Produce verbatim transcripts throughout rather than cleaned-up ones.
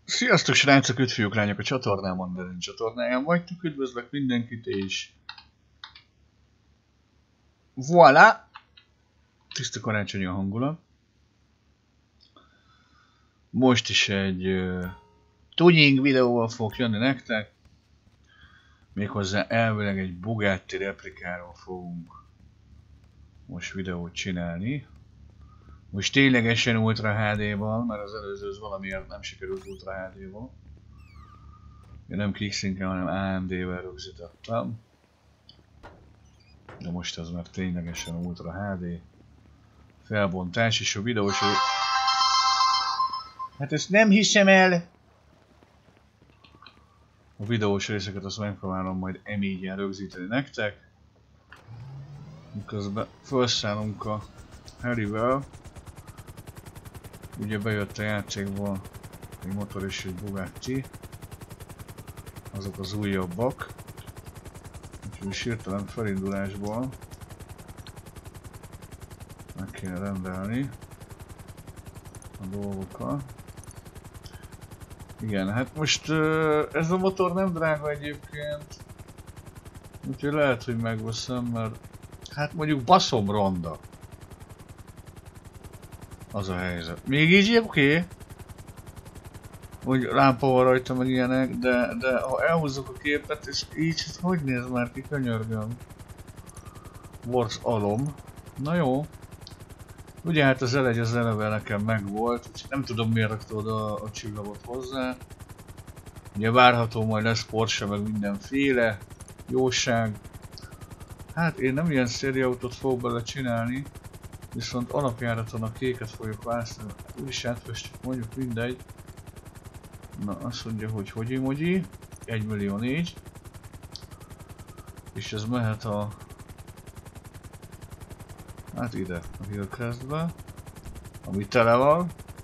Sziasztok srácok, öt fiúk, lányok a csatornámon, de nincs csatornáján vagytok, üdvözlök mindenkit és... Voilà! Tiszta karácsonyi a hangulat. Most is egy uh, tuning videóval fogok jönni nektek. Méghozzá elvileg egy Bugatti replikáról fogunk most videót csinálni. Most ténylegesen Ultra há dé-val, mert az előző az valamiért nem sikerült Ultra há dé-val. Én nem Kixinken, hanem á em dé-vel rögzítettem. De most az már ténylegesen Ultra há dé. Felbontás és a videós... Hát ezt nem hiszem el! A videós részeket azt megpróbálom majd em négyen rögzíteni nektek. Miközben felszállunk a Harryvel. Ugye bejött a játékból egy motor és egy Bugatti. Azok az újabbak. Úgyhogy hirtelen felindulásból meg kéne rendelni a dolgokat. Igen, hát most ez a motor nem drága egyébként. Úgyhogy lehet, hogy megveszem, mert hát mondjuk baszom ronda. Az a helyzet. Még így oké, okay, hogy lámpa van rajta meg ilyenek, de, de ha elhúzzuk a képet és így, hát hogy néz már ki, könyörgöm. Wars alom. Na jó. Ugye hát az elegy az eleve nekem megvolt, úgyhogy nem tudom miért rakta oda a, a csillagot hozzá. Ugye várható majd lesz Porsche meg mindenféle jóság. Hát én nem ilyen szériautót fogok bele csinálni. Viszont alapjáraton a kéket fogjuk választani, úgyis átfestjük, mondjuk mindegy. Na azt mondja, hogy hogy emoji, egy millió négy. És ez mehet a... Hát ide, a Hillcrestbe, ami tele van.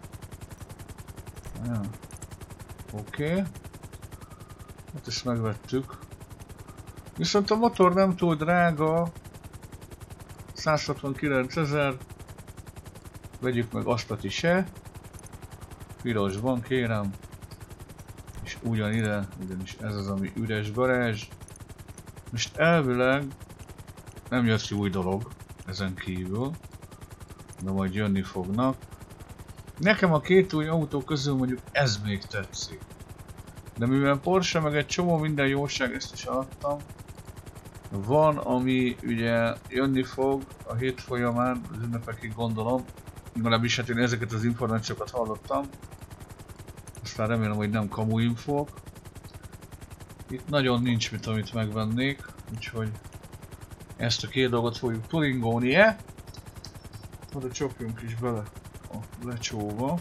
Ja. Oké. Okay. Hát ezt megvettük. Viszont a motor nem túl drága. száz hatvankilencezer. Vegyük meg azt is se. Pirosban kérem. És ugyanide, ugyanis ez az, ami üres garázs. Most elvileg nem jött ki új dolog ezen kívül. De majd jönni fognak. Nekem a két új autó közül mondjuk ez még tetszik. De mivel Porsche meg egy csomó minden jóság, ezt is adtam. Van, ami ugye jönni fog a hét folyamán, az ünnepekig gondolom. Legalábbis hát én ezeket az információkat hallottam. Aztán remélem, hogy nem kamu infók. Itt nagyon nincs mit, amit megvennék, úgyhogy ezt a két dolgot fogjuk tuningolni-e. Oda csapjunk is bele a lecsóba.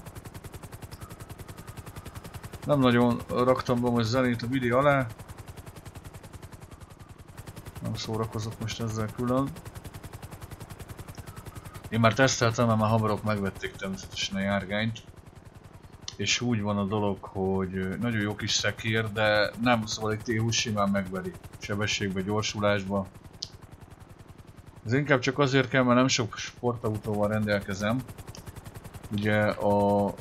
Nem nagyon raktam be most zenét a videó alá. Nem szórakozok most ezzel külön. Én már teszteltem, mert már hamarok megvették természetesen a járgányt. És úgy van a dolog, hogy nagyon jó kis szekér, de nem, szóval egy té húsz simán megveri sebességbe, gyorsulásba. Ez inkább csak azért kell, mert nem sok sportautóval rendelkezem. Ugye a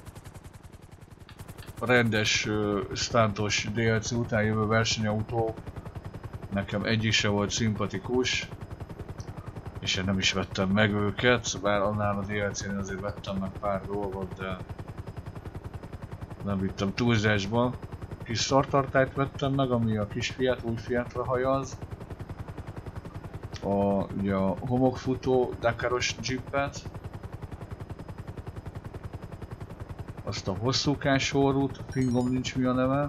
rendes stuntos dé el cé után jövő versenyautó nekem egyik se volt szimpatikus, és én nem is vettem meg őket, bár annál a dé el cén azért vettem meg pár dolgot, de nem vittem túlzásba. Kis szartartályt vettem meg, ami a kis Fiat, új Fiatra hajaz. A, ugye a homokfutó Dakaros Jeepet. Azt a hosszúkás horrút, fingom nincs mi a neve.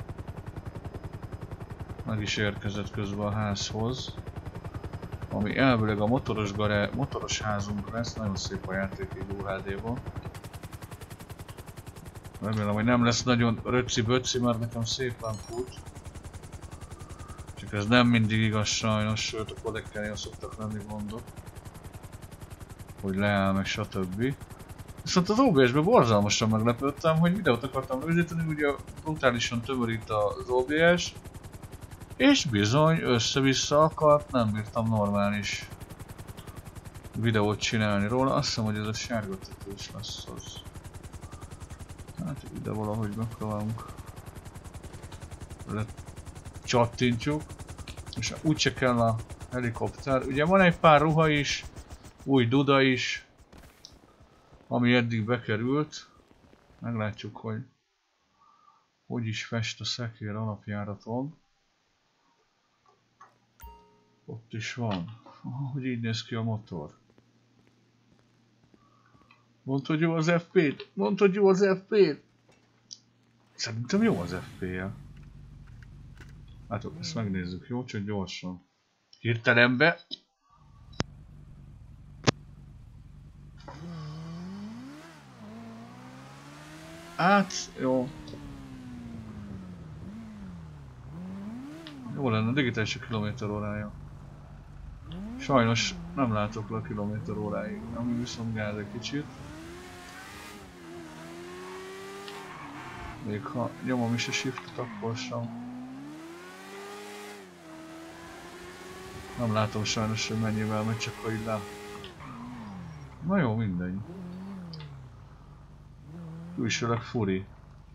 Meg is érkezett közben a házhoz. Ami elvileg a motoros, gará... motoros házunk lesz, nagyon szép a játék egy u há dé-ban. Remélem, hogy nem lesz nagyon röcci-böcci, mert nekem szépen fut. Csak ez nem mindig igaz sajnos, sőt a kodekkelnél szoktak lenni gondok. Hogy leáll meg stb. Viszont az o bé es-ben borzalmasan meglepődtem, hogy videót akartam rögzíteni, ugye brutálisan tömörít az o bé es. És bizony össze-vissza akart, nem bírtam normális videót csinálni róla. Azt hiszem, hogy ez a sárga tetős lesz az. Hát ide valahogy megpróbálunk. Csattintjuk. És úgyse kell a helikopter. Ugye van egy pár ruha is, új duda is, ami eddig bekerült. Meglátjuk, hogy hogy is fest a szekér alapjáraton. Ott is van. Hogy így néz ki a motor. Mondd, hogy jó az ef pé-t! Mondd, hogy jó az ef pé-t! Szerintem jó az ef pé-je. Hát ezt megnézzük, jó? Csak gyorsan. Hirtelenbe. Hát, jó. Jó lenne a digitális a kilométer órája. Sajnos nem látok le a kilométer óráig, ami viszont gáz egy kicsit. Még ha nyomom is a shiftet, akkor sem. Nem látom sajnos, hogy mennyivel megy, csak hogy le. Na jó, mindegy. Külsőleg furi.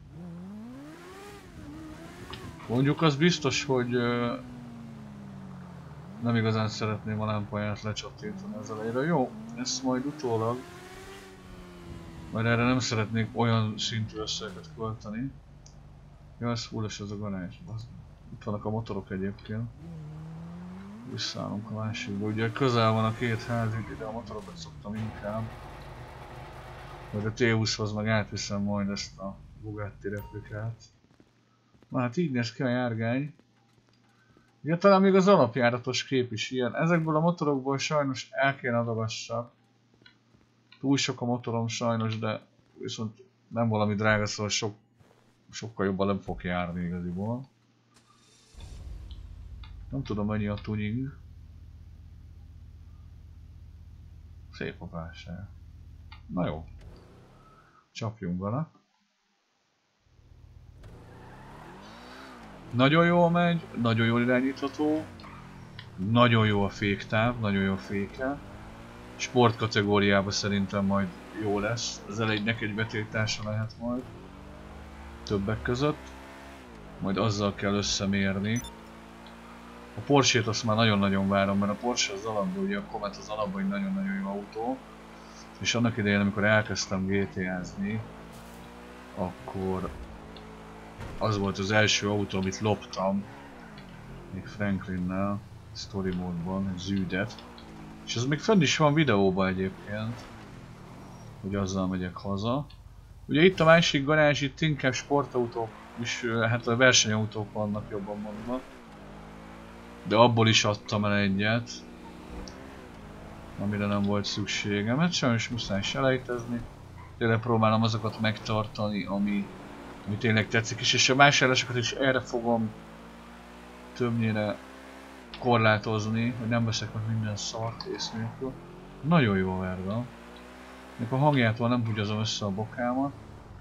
Mondjuk az biztos, hogy uh, nem igazán szeretném a lámpáját lecsattintani az elejére. Jó, ezt majd utólag. Majd erre nem szeretnék olyan szintű összeget költeni. Ja, ez fullos az a garázs. Itt vannak a motorok egyébként. Visszállunk a másikba. Ugye közel van a két ház, ide a motorokat szoktam inkább. Majd a té húszhoz meg átviszem majd ezt a Bugatti replikát. Na hát így néz ki a járgány. Ugye talán még az alapjáratos kép is ilyen. Ezekből a motorokból sajnos el kéne adogassak. Túl sok a motorom sajnos, de viszont nem valami drága, szóval sok, sokkal jobban nem fog járni igaziból. Nem tudom mennyi a tuning. Szép a válság. Na jó. Csapjunk vele. Nagyon jól megy, nagyon jól irányítható. Nagyon jó a féktáv, nagyon jó a féke. Sport kategóriában szerintem majd jó lesz. Ez elejének egy betiltása lehet majd. Többek között. Majd azzal kell összemérni. A Porsche-t azt már nagyon-nagyon várom, mert a Porsche az alapban, ugye a Comet az alapban egy nagyon-nagyon jó autó. És annak idején, amikor elkezdtem gé té á-zni, akkor az volt az első autó, amit loptam, még Franklinnel, story módban, egy zűdet. És az még fönn is van videóban egyébként, hogy azzal megyek haza. Ugye itt a másik garázs, itt inkább sportautók, és hát a versenyautók vannak jobban mondva. De abból is adtam el egyet, amire nem volt szükségem, hát sajnos muszáj selejtezni. Tényleg próbálom azokat megtartani, ami, ami tényleg tetszik is, és a vásárlásokat is erre fogom többnyire korlátozni, hogy nem veszek meg minden szart ész nélkül. Nagyon jó a verga. Még a hangjától nem húgyazom össze a bokámat.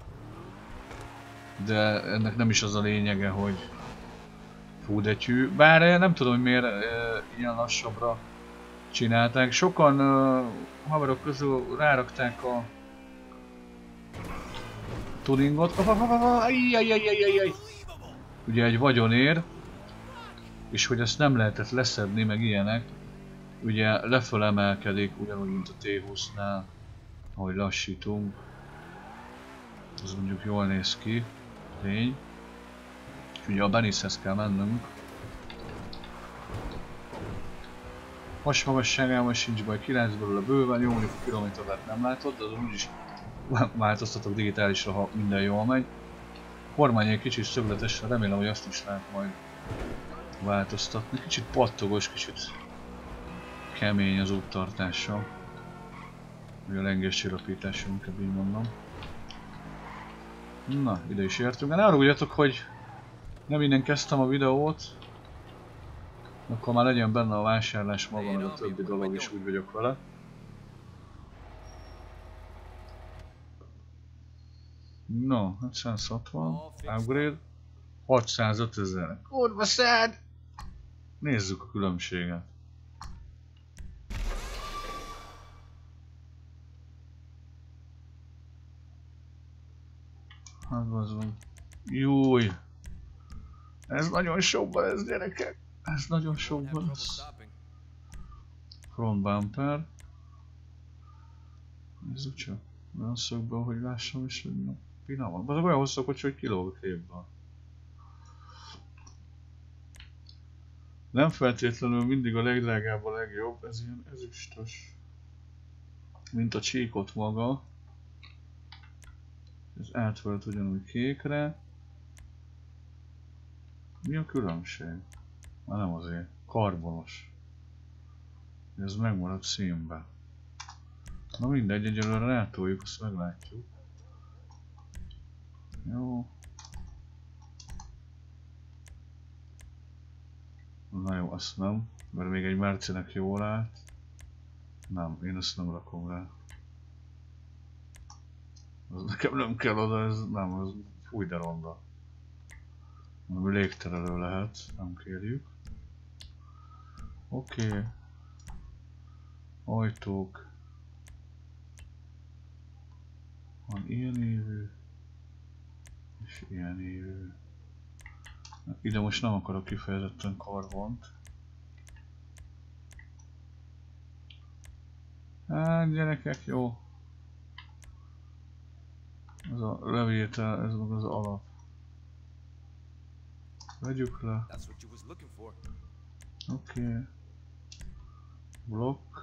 De ennek nem is az a lényege, hogy fú de tyű. Bár nem tudom, hogy miért e, ilyen lassabbra csinálták. Sokan e, haverok közül rárakták a tuningot. Ajjajjajjajjaj. Ugye egy vagyonért. És hogy ezt nem lehetett leszedni, meg ilyenek. Ugye leföl emelkedik, ugyanúgy mint a té húsznál, ahogy lassítunk. Az mondjuk jól néz ki. Tény. És ugye a Benishez kell mennünk. Hasmagasságában sincs baj, kilenc belőle bőven, jó mondjuk a kilométert nem látod, de azon úgyis változtatok digitálisra, ha minden jól megy. A kormány egy kicsit szögletes, remélem, hogy azt is lehet majd változtatni. Kicsit pattogos, kicsit kemény az úttartása. Vagy a lengéscsillapítása, inkább így mondom. Na, ide is értünk. Ne arra hogy nem innen kezdtem a videót. Akkor már legyen benne a vásárlás maga, meg a többi dolog is, úgy vagyok vele. No, hetszázhatvan, upgrade, hatszázötezer. Kurva szád! Nézzük a különbséget. Hát az van. Júj! Ez nagyon sokban lesz, gyerekek! Ez nagyon sokban lesz. Front bumper. Nézzük csak. Olyan szögben, hogy lássam is, hogy mi a pina van. Azok olyan hosszak, hogy kilóg a képben. Nem feltétlenül mindig a legdrágább a legjobb, ez ilyen ezüstös. Mint a csíkot maga. Ez átvált ugyanúgy kékre. Mi a különbség? Már nem azért. Karbonos. Ez megmarad színben. Na mindegy, egyelőre rátoljuk, azt meglátjuk. Jó. Na jó, azt nem, mert még egy Mercinek jól állt. Nem, én ezt nem rakom rá. Az nekem nem kell oda, ez nem, az fúj de ronda. Ami légterelő lehet, nem kérjük. Oké. Okay. Ajtók. Van ilyen évű. És ilyen évű. Ide most nem akarok kifejezetten karbont. Hát gyerekek, jó. Ez a levétel, ez meg az alap. Vegyük le. Oké. Okay. Blokk.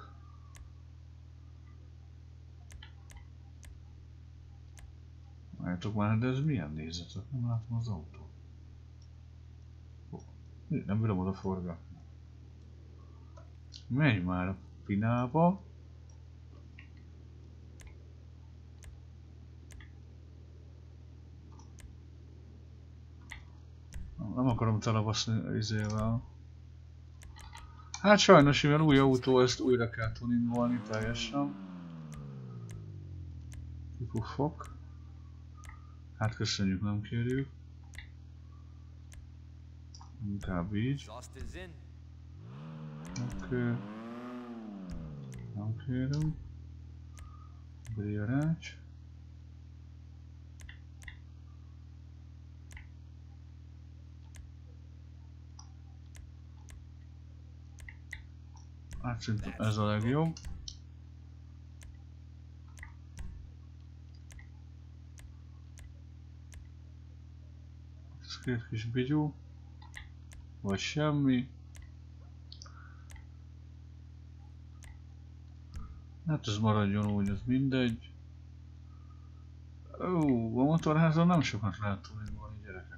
Látjátok már, de ez milyen nézetet? Nem látom az autót. Nem bírom oda forgatni. Menj már a pinába. Nem akarom telebaszni izével. Hát sajnos, mivel új autó, ezt újra kell tuningolni teljesen. Kipufok. Hát köszönjük, nem kérjük. Inkább így. Oké. Okay. Nem kérem. Bérrács. Hát szerintem ez a legjobb. Ez két kis bigyú. Vagy semmi. Hát ez maradjon úgy, ez mindegy. Ó, a motorházon nem sokat lehet tuningolni, gyerekek.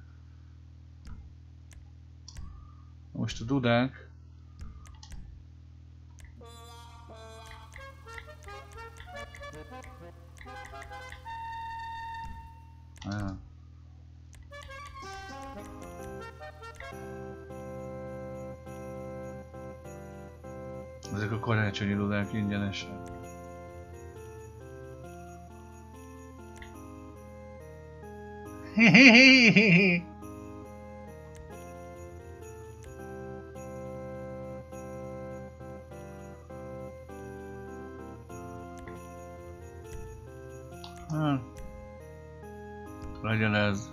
Most a dudák. Ah. Ezek a karácsonyi dudák ingyenesen. Hehehehe. Hát, legyen ez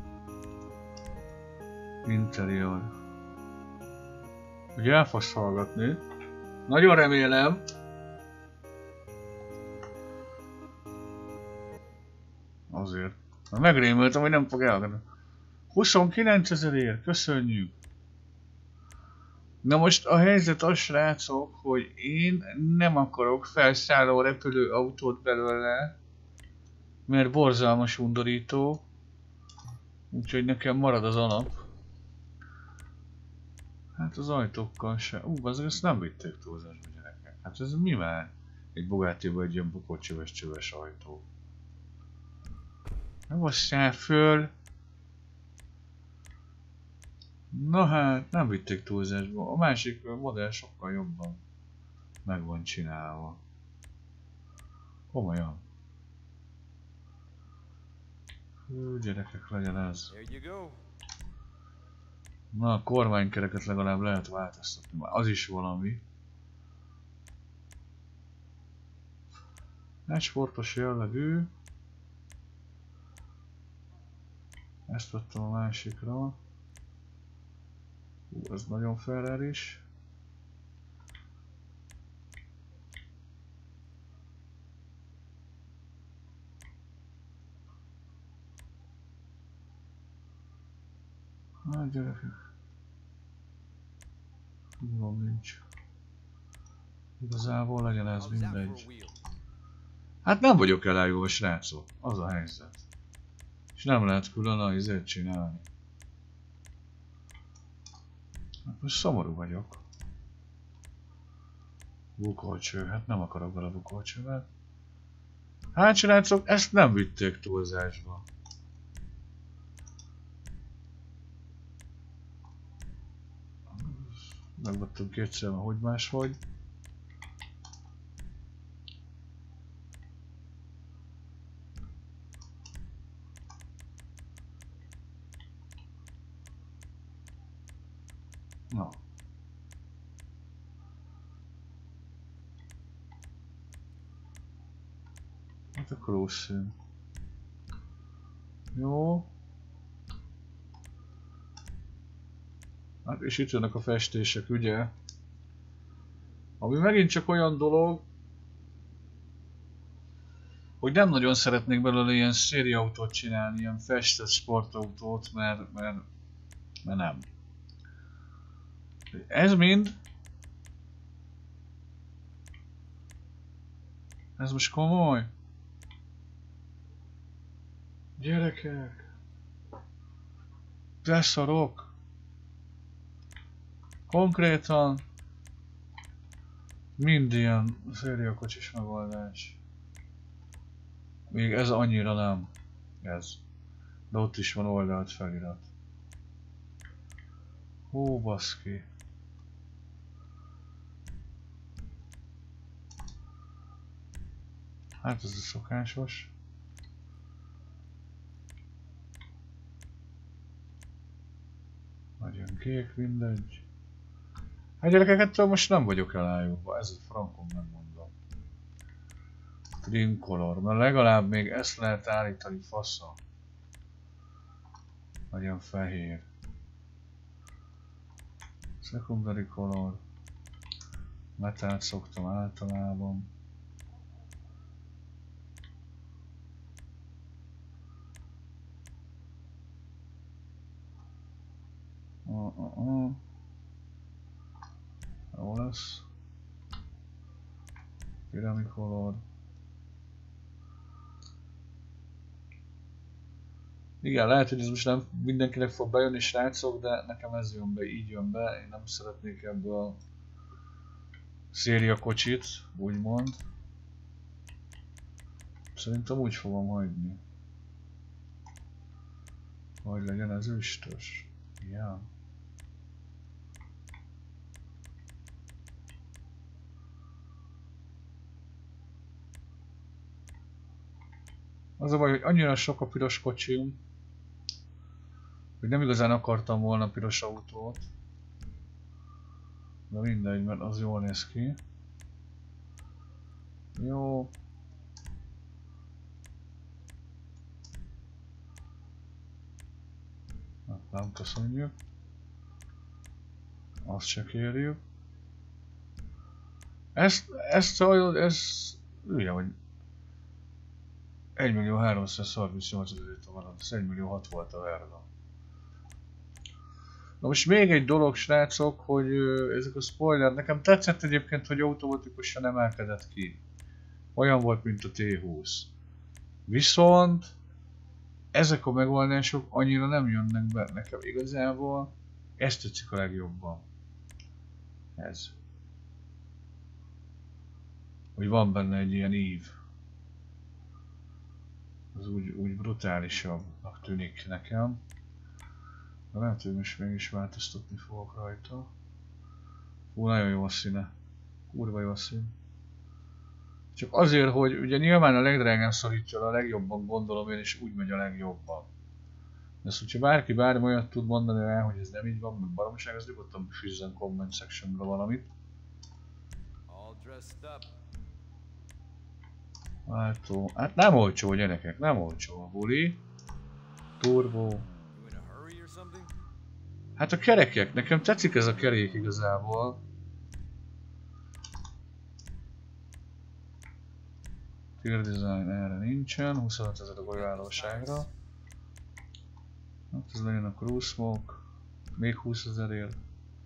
interior. Ugye el fogsz hallgatni? Nagyon remélem. Azért. Megrémültem, hogy nem fog elhallgatni. huszonkilencezerért, köszönjük! Na most a helyzet az, srácok, hogy én nem akarok felszálló repülőautót belőle, mert borzalmas undorító. Úgyhogy nekem marad az alap. Hát az ajtókkal se. Ú, azok ezt nem vitték túlzásba, gyerekek. Hát ez mi már? Egy Bugattiba egy ilyen bukott csöves-csöves ajtó. Nem osszál föl. Na hát, nem vitték túlzásba. A másik modell sokkal jobban meg van csinálva. Komolyan. Hú, gyerekek, legyen ez. Na, a kormánykereket legalább lehet változtatni. Az is valami. Egy sportos jellegű. Ezt vettem a másikra. Hú, ez nagyon Ferrari is. Hát gyerekek. Van nincs. Igazából legyen ez mindegy. Hát nem vagyok elájulva, srácok. Az a helyzet. És nem lehet külön a izét csinálni. Hát most szomorú vagyok. Bukolcső, hát nem akarok vele bukolcsővel. Hát srácok, ezt nem vitték túlzásba. Megvettem kétszer, hogy máshogy. Na. Hát akkor ószín. Jó. Hát és itt jönnek a festések, ugye? Ami megint csak olyan dolog, hogy nem nagyon szeretnék belőle ilyen szériaautót csinálni, ilyen festett sportautót, mert, mert, mert nem. Ez mind. Ez most komoly? Gyerekek! Beszarok! Konkrétan mind ilyen szériakocsis megoldás. Még ez annyira nem. Ez. De ott is van oldalt felirat. Hó, baszki. Hát ez a szokásos. Nagyon kék, mindegy. Hát gyerekek, ettől most nem vagyok elájulva, ez a frankon megmondom. Trim color, mert legalább még ezt lehet állítani fasza. Nagyon fehér. Secondary color. Metált szoktam általában. Uh, uh, uh. Jó lesz. Pirami color. Igen, lehet, hogy ez most nem mindenkinek fog bejönni, srácok, de nekem ez jön be, így jön be. Én nem szeretnék ebből a széria kocsit, úgymond. Szerintem úgy fogom hagyni. Hogy legyen ez üstös. Ja. Az a baj, hogy annyira sok a piros kocsim, hogy nem igazán akartam volna piros autót. De mindegy, mert az jól néz ki. Jó. Hát nem köszönjük. Azt se kérjük. Ezt, ezt a, ez, ugye, hogy egymillió háromszázharmincnyolc van, ez egymillió hat volt a verga. Na most még egy dolog, srácok, hogy ezek a spoiler, nekem tetszett egyébként, hogy automatikusan emelkedett ki. Olyan volt, mint a té húsz. Viszont ezek a megoldások annyira nem jönnek be nekem igazából. Ezt tetszik a legjobban. Ez. Hogy van benne egy ilyen ív. Az úgy, úgy brutálisabbnak tűnik nekem. De lehet, hogy most mégis változtatni fogok rajta. Hú, nagyon jó a színe. Kurva jó a szín. Csak azért, hogy ugye nyilván a legdrágán szorítja a legjobban, gondolom én, és úgy megy a legjobban. De ezt, hogyha bárki bármi olyat tud mondani rá, hogy ez nem így van, meg baromság, az nyugodtan fűzzen comment sectionra valamit. Váltó. Hát nem olcsó, gyerekek, nem olcsó a buli. Turbo. Hát a kerekek, nekem tetszik ez a kerék igazából. Tier design erre nincsen, huszonöt ezer a golyóállóságra. Hát ez legyen a cruise smoke, még húszezerért.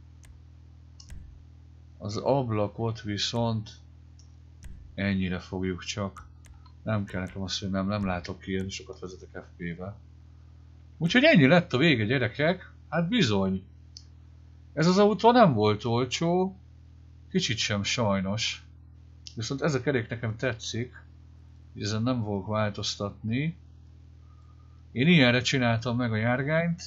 Az ablakot viszont ennyire fogjuk csak. Nem kell nekem azt, hogy nem, nem látok ki, én sokat vezetek ef pé-be. Úgyhogy ennyi lett a vége, gyerekek. Hát bizony. Ez az autó nem volt olcsó, kicsit sem sajnos. Viszont ez a kerék nekem tetszik, ezen nem fogok változtatni. Én ilyenre csináltam meg a járgányt,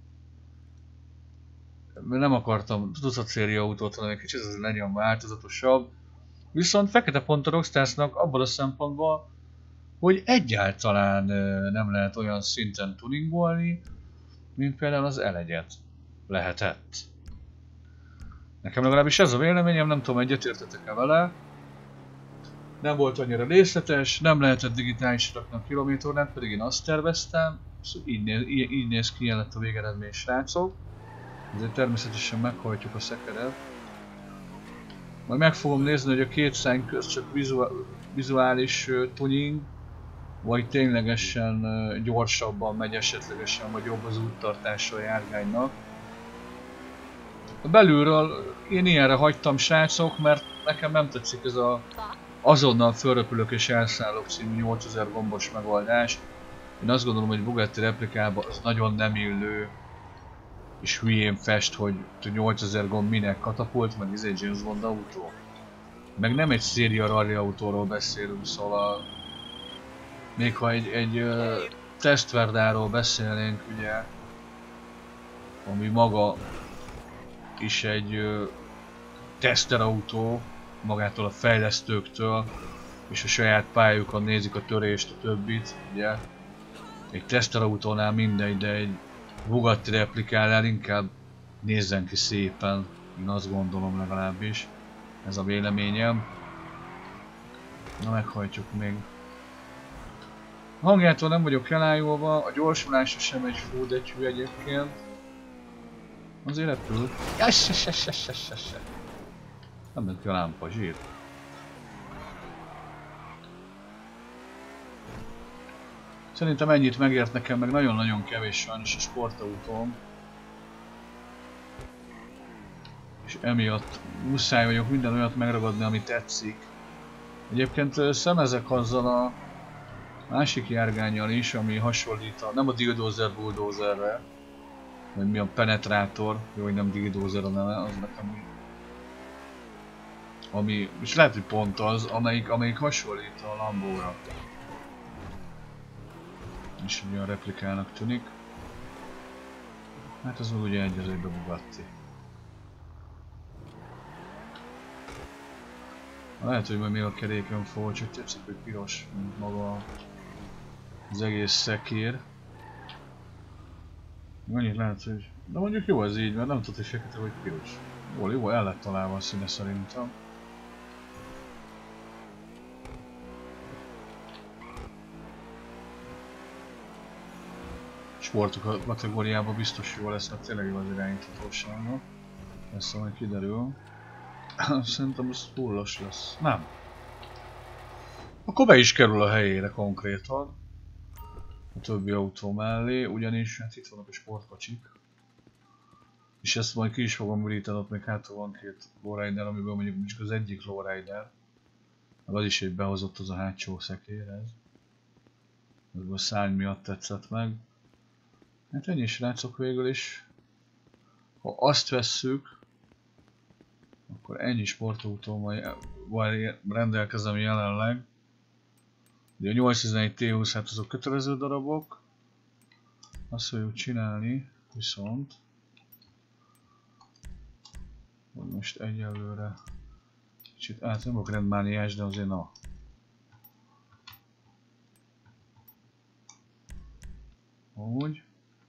mert nem akartam tucat széria autót, hanem egy kicsit ez legyen változatosabb. Viszont fekete pont a Rockstarsnak abban a szempontból, hogy egyáltalán nem lehet olyan szinten tuningolni, mint például az el egyet lehetett. Nekem legalábbis ez a véleményem, nem tudom, egyetértetek-e vele. Nem volt annyira részletes, nem lehetett digitális rakni a kilométornát, pedig én azt terveztem. Szóval így, néz, így, így néz ki, ilyen lett a végeredmény, srácok. Ezért természetesen meghajtjuk a szekeret. Majd meg fogom nézni, hogy a két szárny közt csak vizuál, vizuális uh, tuning, vagy ténylegesen uh, gyorsabban megy esetlegesen, vagy jobb az úttartása a járgánynak. Belülről én ilyenre hagytam, srácok, mert nekem nem tetszik ez a azonnal fölrepülök és elszállok című nyolcezer gombos megoldás. Én azt gondolom, hogy Bugatti replikában az nagyon nem illő és hülyén fest, hogy nyolcezer gomb minek, katapult, meg ez egy James Bond autó. Meg nem egy széria rally autóról beszélünk, szóval még ha egy, egy uh, tesztverdáról beszélnénk, ugye, ami maga is egy uh, teszterautó, magától a fejlesztőktől, és a saját pályájukon nézik a törést, a többit, ugye. Egy teszterautónál mindegy, de egy Bugatti replikánál inkább nézzen ki szépen, én azt gondolom legalábbis. Ez a véleményem. Na, meghajtjuk még. A hangjától nem vagyok elájulva, a gyorsulása sem egy fúdegyhű egyébként. Azért repül. Jassesesesesesese. Nem ment ki a lámpa, zsír. Szerintem ennyit megért nekem, meg nagyon-nagyon kevés sajnos a sportautóm. És emiatt muszáj vagyok minden olyat megragadni, ami tetszik. Egyébként szemezek azzal a másik járgánnyal is, ami hasonlít a, nem a Dildozer Bulldozerre, vagy mi a Penetrátor, jó, hogy nem Dildozer a neve, az nekem ami, és lehet, hogy pont az, amelyik, amelyik hasonlít a Lambóra. És olyan replikának tűnik. Hát az ugye egy az egybe Bugatti. Lehet, hogy majd még a keréken fog, csak tetszik, hogy piros, mint maga az egész szekér. Annyit lehet, hogy... De mondjuk jó ez így, mert nem tudod, hogy fekete vagy piros. Jól, jó, el lett találva a színe szerintem. Sportok kategóriában biztos jó lesz, mert tényleg jó az irányítatósága. Ezt majd kiderül. Szerintem ez fullos lesz. Nem. Akkor be is kerül a helyére konkrétan. A többi autó mellé, ugyanis hát itt vannak a sportkocsik. És ezt majd ki is fogom virítani, ott még hátul van két lowrider, amiből mondjuk csak az egyik lowrider. Meg az is egy behozott, az a hátsó szekér ez. Ez a szárny miatt tetszett meg. Hát ennyi, srácok, végül is. Ha azt vesszük, akkor ennyi sportautóval rendelkezem jelenleg. Ugye a nyolcszáztizenegy té húsz, hát azok kötelező darabok. Azt fogjuk csinálni, viszont most egyelőre kicsit át nem vagyok rendmániás, de azért na. Úgy.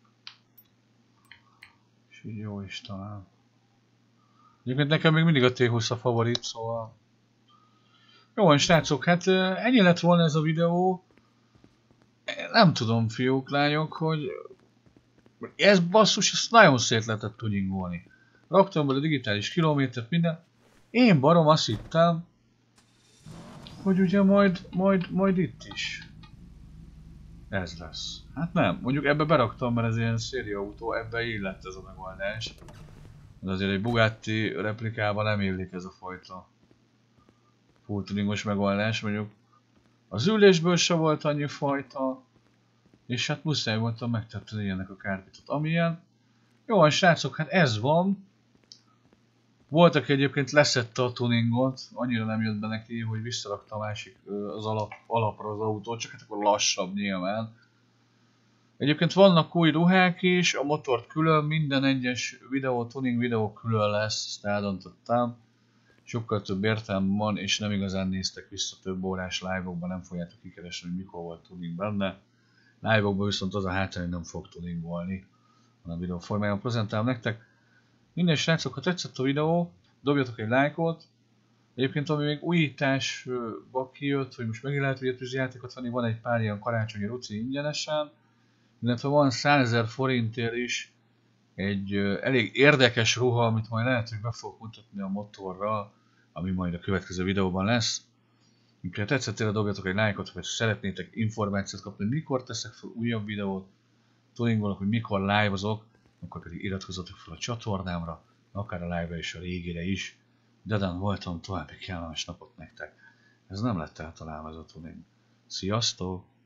És így jó is talán. Egyébként nekem még mindig a té húsz a favorit, szóval... Jó van, srácok, hát ennyi lett volna ez a videó. Nem tudom, fiúk, lányok, hogy Ez basszus, ezt nagyon szét lehetett tuningolni. Raktam bele digitális kilométert, minden. Én barom azt hittem, hogy ugye majd, majd, majd itt is ez lesz. Hát nem, mondjuk ebbe beraktam, mert ez ilyen szériautó, ebbe illett ez a megoldás. De azért egy Bugatti replikában nem illik ez a fajta full tuningos megoldás, mondjuk az ülésből se volt annyi fajta, és hát muszáj voltam megtetni ilyenek a kárpitot, amilyen. Jó van srácok, hát ez van. Volt, aki egyébként leszette a tuningot, annyira nem jött be neki, hogy visszarakta a másik az alap, alapra az autót, csak hát akkor lassabb nyilván. Egyébként vannak új ruhák is, a motort külön, minden egyes videó, tuning videó külön lesz, ezt eldöntöttem. Sokkal több értelme van, és nem igazán néztek vissza több órás live-okban, nem fogjátok kikeresni, hogy mikor volt tuning benne. Live-okban viszont az a hátrány, hogy nem fog tuningolni, hanem videó formájában prezentálom nektek. Minden srácok, ha tetszett a videó, dobjatok egy lájkot. Egyébként ami még újításba kijött, hogy most megint lehet virtuális játékot venni, van egy pár ilyen karácsonyi ruci ingyenesen. Illetve van százezer forintért is egy elég érdekes ruha, amit majd lehet, hogy be fogok mutatni a motorra, ami majd a következő videóban lesz. Ha tetszett, tényleg dobjatok egy lájkot, vagy szeretnétek információt kapni, hogy mikor teszek fel újabb videót, tuningolok, hogy mikor live-ozok, akkor pedig iratkozzatok fel a csatornámra, akár a live-ra és a régire is. Dedan voltam, további kellemes napot nektek. Ez nem lett általában ez a tuning. Sziasztok!